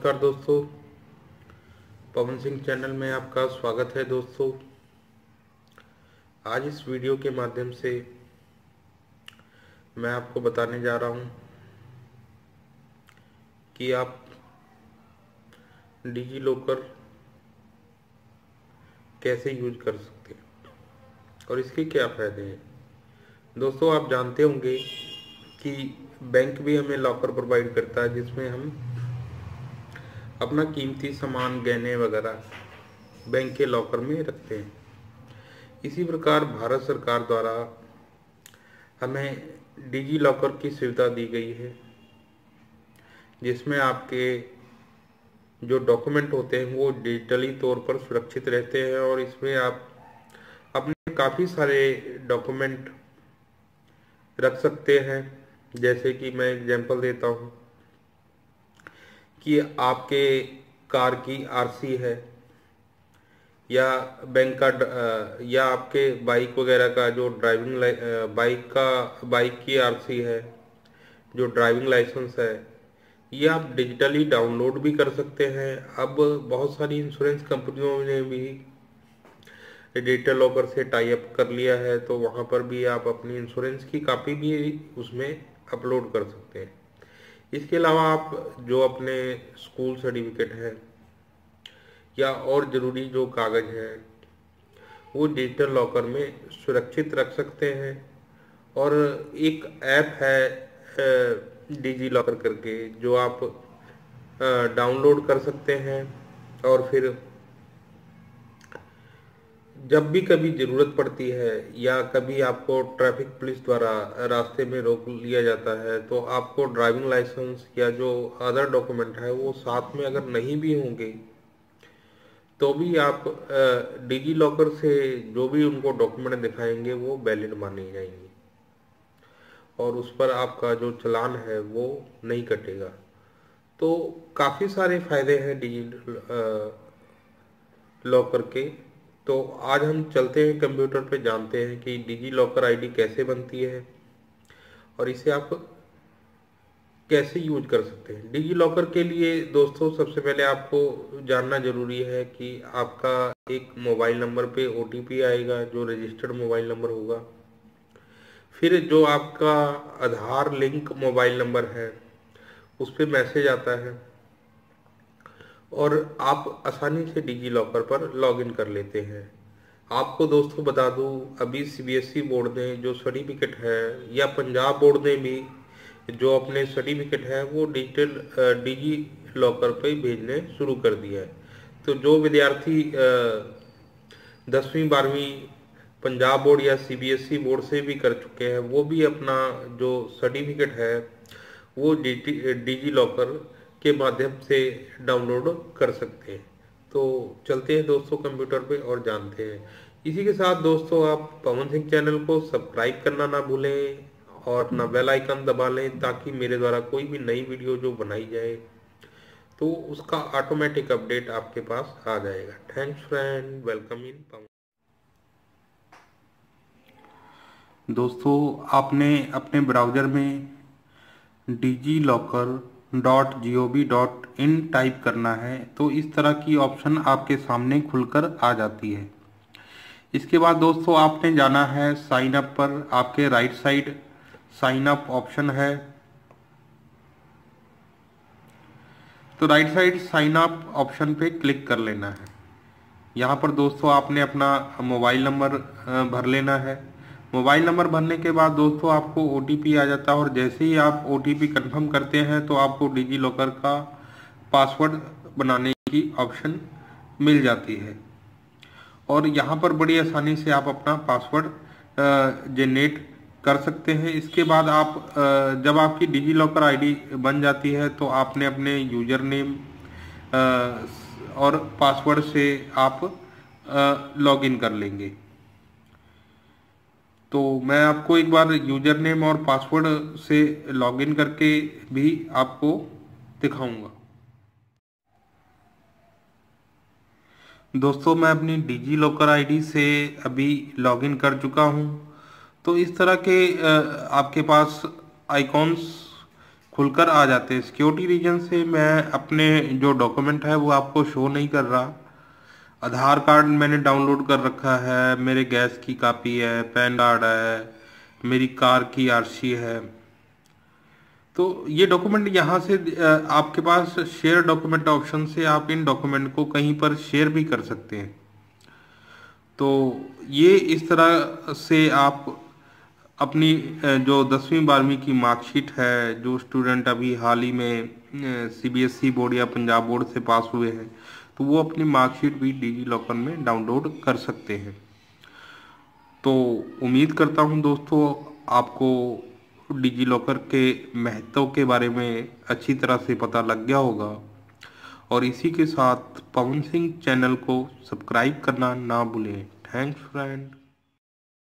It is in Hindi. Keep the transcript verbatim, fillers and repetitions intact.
नमस्कार दोस्तों, पवन सिंह चैनल में आपका स्वागत है। दोस्तों, आज इस वीडियो के माध्यम से मैं आपको बताने जा रहा हूं कि आप डिजी लॉकर कैसे यूज कर सकते हैं और इसके क्या फ़ायदे हैं। दोस्तों, आप जानते होंगे कि बैंक भी हमें लॉकर प्रोवाइड करता है, जिसमें हम अपना कीमती सामान, गहने वगैरह बैंक के लॉकर में रखते हैं। इसी प्रकार भारत सरकार द्वारा हमें डिजी लॉकर की सुविधा दी गई है, जिसमें आपके जो डॉक्यूमेंट होते हैं वो डिजिटली तौर पर सुरक्षित रहते हैं और इसमें आप अपने काफ़ी सारे डॉक्यूमेंट रख सकते हैं। जैसे कि मैं एग्जांपल देता हूँ कि आपके कार की आरसी है, या बैंक का या आपके बाइक वगैरह का जो ड्राइविंग बाइक का बाइक की आरसी है, जो ड्राइविंग लाइसेंस है, ये आप डिजिटली डाउनलोड भी कर सकते हैं। अब बहुत सारी इंश्योरेंस कंपनियों ने भी डिजिटल लॉकर से टाई अप कर लिया है, तो वहाँ पर भी आप अपनी इंश्योरेंस की कॉपी भी उसमें अपलोड कर सकते हैं। इसके अलावा आप जो अपने स्कूल सर्टिफिकेट है या और ज़रूरी जो कागज़ है वो डिजिटल लॉकर में सुरक्षित रख सकते हैं। और एक ऐप है डिजी लॉकर करके, जो आप डाउनलोड कर सकते हैं और फिर जब भी कभी ज़रूरत पड़ती है या कभी आपको ट्रैफिक पुलिस द्वारा रास्ते में रोक लिया जाता है, तो आपको ड्राइविंग लाइसेंस या जो अदर डॉक्यूमेंट है वो साथ में अगर नहीं भी होंगे तो भी आप डिजी लॉकर से जो भी उनको डॉक्यूमेंट दिखाएंगे वो वैलिड माने जाएंगे और उस पर आपका जो चालान है वो नहीं कटेगा। तो काफ़ी सारे फायदे हैं डिजी लॉकर के। तो आज हम चलते हैं कंप्यूटर पे, जानते हैं कि डिजी लॉकर आईडी कैसे बनती है और इसे आप कैसे यूज कर सकते हैं। डिजी लॉकर के लिए दोस्तों सबसे पहले आपको जानना जरूरी है कि आपका एक मोबाइल नंबर पे ओटीपी आएगा, जो रजिस्टर्ड मोबाइल नंबर होगा। फिर जो आपका आधार लिंक मोबाइल नंबर है उस पर मैसेज आता है और आप आसानी से डिजी लॉकर पर लॉगिन कर लेते हैं। आपको दोस्तों बता दूं, अभी सीबीएसई बोर्ड ने जो सर्टिफिकेट है या पंजाब बोर्ड ने भी जो अपने सर्टिफिकेट है वो डिजिटल डिजी लॉकर पे भेजने शुरू कर दिया है। तो जो विद्यार्थी दसवीं बारहवीं पंजाब बोर्ड या सीबीएसई बोर्ड से भी कर चुके हैं, वो भी अपना जो सर्टिफिकेट है वो डिजी लॉकर के माध्यम से डाउनलोड कर सकते हैं। तो चलते हैं दोस्तों कंप्यूटर पे और जानते हैं। इसी के साथ दोस्तों आप पवन सिंह चैनल को सब्सक्राइब करना ना भूलें और अपना बेल आइकन दबा लें, ताकि मेरे द्वारा कोई भी नई वीडियो जो बनाई जाए तो उसका ऑटोमेटिक अपडेट आपके पास आ जाएगा। Thanks friend, welcome in Pawan. दोस्तों, आपने अपने ब्राउज़र में digi locker dot G O V dot in type करना है, तो इस तरह की ऑप्शन आपके सामने खुलकर आ जाती है। इसके बाद दोस्तों आपने जाना है साइन अप पर। आपके right side sign up option है, तो right side sign up option पे क्लिक कर लेना है। यहाँ पर दोस्तों आपने अपना मोबाइल नंबर भर लेना है। मोबाइल नंबर भरने के बाद दोस्तों आपको ओटीपी आ जाता है और जैसे ही आप ओटीपी कंफर्म करते हैं तो आपको डिजी लॉकर का पासवर्ड बनाने की ऑप्शन मिल जाती है और यहाँ पर बड़ी आसानी से आप अपना पासवर्ड जनरेट कर सकते हैं। इसके बाद आप जब आपकी डिजी लॉकर आईडी बन जाती है तो आपने अपने यूजर नेम और पासवर्ड से आप लॉगिन कर लेंगे। तो मैं आपको एक बार यूजर नेम और पासवर्ड से लॉगिन करके भी आपको दिखाऊंगा। दोस्तों, मैं अपनी डिजी लॉकर आईडी से अभी लॉगिन कर चुका हूं। तो इस तरह के आपके पास आइकॉन्स खुलकर आ जाते हैं। सिक्योरिटी रीजन से मैं अपने जो डॉक्यूमेंट है वो आपको शो नहीं कर रहा। आधार कार्ड मैंने डाउनलोड कर रखा है, मेरे गैस की कॉपी है, पैन कार्ड है, मेरी कार की आरसी है। तो ये डॉक्यूमेंट यहाँ से अ, आपके पास शेयर डॉक्यूमेंट ऑप्शन से आप इन डॉक्यूमेंट को कहीं पर शेयर भी कर सकते हैं। तो ये इस तरह से आप अपनी अ, जो दसवीं बारहवीं की मार्कशीट है, जो स्टूडेंट अभी हाल ही में सीबीएसई बोर्ड या पंजाब बोर्ड से पास हुए हैं, तो वो अपनी मार्कशीट भी डिजी लॉकर में डाउनलोड कर सकते हैं। तो उम्मीद करता हूँ दोस्तों आपको डिजी लॉकर के महत्व के बारे में अच्छी तरह से पता लग गया होगा। और इसी के साथ पवन सिंह चैनल को सब्सक्राइब करना ना भूलें। Thanks friend.